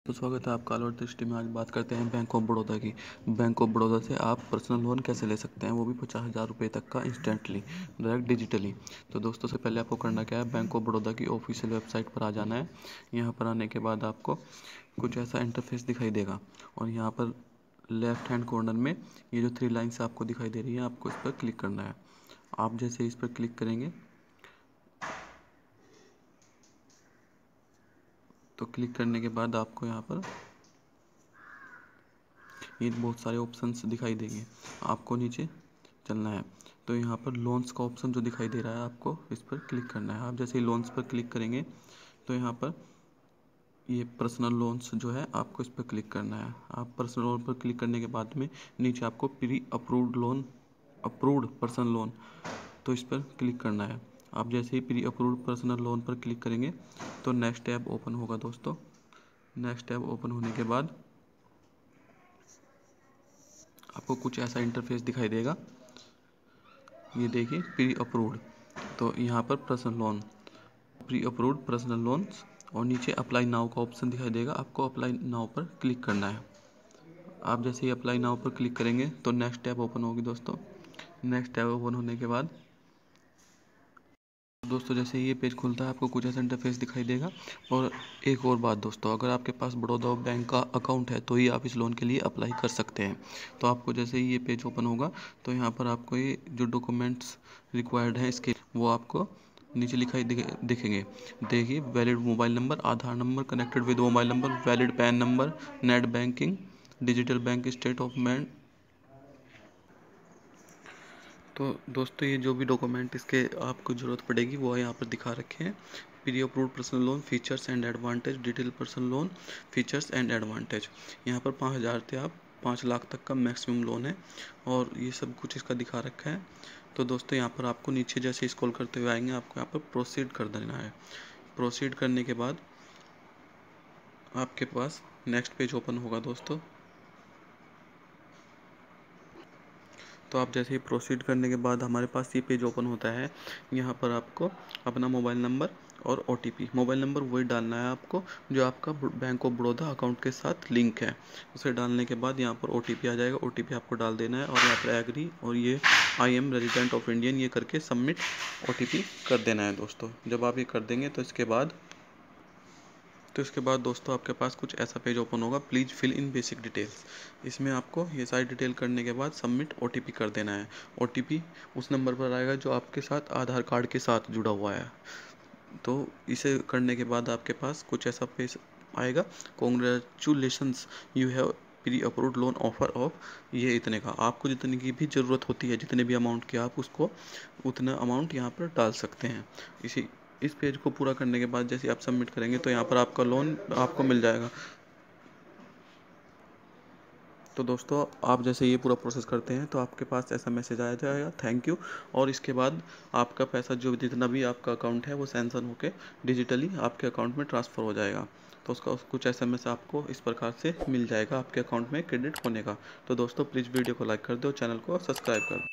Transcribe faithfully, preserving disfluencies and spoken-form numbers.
तो स्वागत है आपका अलवर दृष्टि में। आज बात करते हैं बैंक ऑफ बड़ौदा की। बैंक ऑफ बड़ौदा से आप पर्सनल लोन कैसे ले सकते हैं, वो भी पचास हज़ार रुपये तक का इंस्टेंटली, डायरेक्ट डिजिटली। तो दोस्तों, से पहले आपको करना क्या है, बैंक ऑफ बड़ौदा की ऑफिशियल वेबसाइट पर आ जाना है। यहाँ पर आने के बाद आपको कुछ ऐसा इंटरफेस दिखाई देगा और यहाँ पर लेफ्ट हैंड कॉर्नर में ये जो थ्री लाइन्स आपको दिखाई दे रही है, आपको इस पर क्लिक करना है। आप जैसे इस पर क्लिक करेंगे तो क्लिक करने के बाद आपको यहाँ पर ये बहुत सारे ऑप्शंस दिखाई देंगे। आपको नीचे चलना है तो यहाँ पर लोन्स का ऑप्शन जो दिखाई दे रहा है, आपको इस पर क्लिक करना है। आप जैसे ही लोन्स पर क्लिक करेंगे तो यहाँ पर ये पर्सनल लोन्स जो है, आपको इस पर क्लिक करना है। आप पर्सनल लोन पर क्लिक करने के बाद में नीचे आपको pre approved loan, approved personal loan, तो इस पर क्लिक करना है। आप जैसे ही प्री अप्रूव्ड पर्सनल लोन पर क्लिक करेंगे तो नेक्स्ट टैब ओपन होगा दोस्तों। नेक्स्ट टैब ओपन होने के बाद आपको कुछ ऐसा इंटरफेस दिखाई देगा। ये देखिए, प्री अप्रूव्ड, तो यहाँ पर personal loan, pre approved personal loans, और नीचे अप्लाई नाउ का ऑप्शन दिखाई देगा। आपको अप्लाई नाउ पर क्लिक करना है। आप जैसे ही अप्लाई नाउ पर क्लिक करेंगे तो नेक्स्ट टैब ओपन होगी दोस्तों। नेक्स्ट टैब ओपन होने के बाद दोस्तों, जैसे ये पेज खुलता है, आपको कुछ ऐसा इंटरफेस दिखाई देगा। और एक और बात दोस्तों, अगर आपके पास बड़ौदा बैंक का अकाउंट है तो ही आप इस लोन के लिए अप्लाई कर सकते हैं। तो आपको जैसे ही ये पेज ओपन होगा तो यहाँ पर आपको ये जो डॉक्यूमेंट्स रिक्वायर्ड हैं इसके, वो आपको नीचे लिखाई दिखेंगे। देखिए, valid mobile number, Aadhaar number connected with mobile number, valid PAN number, net banking, digital bank statement. तो दोस्तों, ये जो भी डॉक्यूमेंट इसके आपको ज़रूरत पड़ेगी वो यहाँ पर दिखा रखे हैं। Pre approved personal loan features and advantage, detail personal loan features and advantage. यहाँ पर पाँच हज़ार से आप पाँच लाख तक का मैक्सिमम लोन है और ये सब कुछ इसका दिखा रखा है। तो दोस्तों, यहाँ पर आपको नीचे जैसे स्क्रॉल करते हुए आएंगे, आपको यहाँ पर प्रोसीड कर देना है। प्रोसीड करने के बाद आपके पास नेक्स्ट पेज ओपन होगा दोस्तों। तो आप जैसे ही प्रोसीड करने के बाद हमारे पास ये पेज ओपन होता है। यहाँ पर आपको अपना मोबाइल नंबर और ओटीपी, मोबाइल नंबर वही डालना है आपको जो आपका बैंक ऑफ बड़ौदा अकाउंट के साथ लिंक है। उसे डालने के बाद यहाँ पर ओटीपी आ जाएगा, ओटीपी आपको डाल देना है और यहाँ पर एग्री और ये I am resident of Indian ये करके सबमिट ओटीपी कर देना है दोस्तों। जब आप ये कर देंगे तो इसके बाद तो इसके बाद दोस्तों आपके पास कुछ ऐसा पेज ओपन होगा, please fill in basic details. इसमें आपको ये सारी डिटेल करने के बाद सबमिट ओटीपी कर देना है। ओटीपी उस नंबर पर आएगा जो आपके साथ आधार कार्ड के साथ जुड़ा हुआ है। तो इसे करने के बाद आपके पास कुछ ऐसा पेज आएगा, congratulations you have pre approved loan offer of ये इतने का। आपको जितने की भी ज़रूरत होती है, जितने भी अमाउंट की, आप उसको उतना अमाउंट यहाँ पर डाल सकते हैं। इसी इस पेज को पूरा करने के बाद जैसे आप सबमिट करेंगे तो यहाँ पर आपका लोन आपको मिल जाएगा। तो दोस्तों, आप जैसे ये पूरा प्रोसेस करते हैं तो आपके पास ऐसा मैसेज आ जाएगा, थैंक यू। और इसके बाद आपका पैसा जो जितना भी आपका अकाउंट है वो सैंक्शन होकर डिजिटली आपके अकाउंट में ट्रांसफ़र हो जाएगा। तो उसका कुछ एस एम एस आपको इस प्रकार से मिल जाएगा आपके अकाउंट में क्रेडिट होने का। तो दोस्तों, प्लीज़ वीडियो को लाइक कर दो, चैनल को सब्सक्राइब कर दो।